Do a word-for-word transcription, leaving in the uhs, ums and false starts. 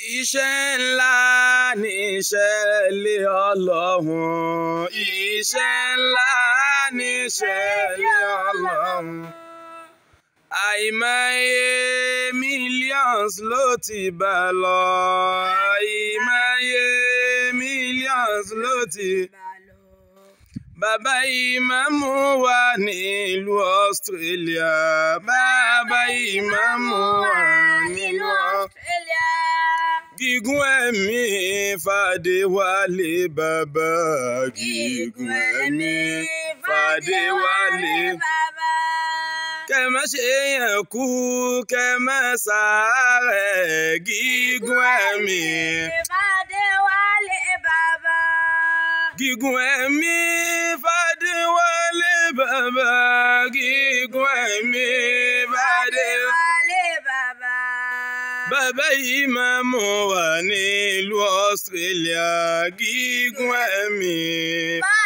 Iṣẹ́ ńlá ni iṣẹ́ ilé Ọlọ́run. Iṣẹ́ ńlá ni iṣẹ́ ilé Ọlọ́run. Àìmọye millions ló ti bá lọ. Àìmọye millions ló ti bá lọ. Bàbá ìmáàmù wà nílùú Australia. Bàbá ìmáàmù wà nílùú Australia. Gígùn ẹ̀mí Fàdéwálé bàbá. Gígùn ẹ̀mí Fàdéwálé bàbá. Kẹ́ má ṣe yàn kú, kẹ́ má ṣàárẹ̀. Gígùn ẹ̀mí Fàdéwálé bàbá. Gígùn ẹ̀mí Fàdéwálé bàbá. Gígùn ẹ̀mí Fàdéwálé bàbá. Bàbá ìmáàmù wà nílùú Australia. Gígùn ẹ̀mí.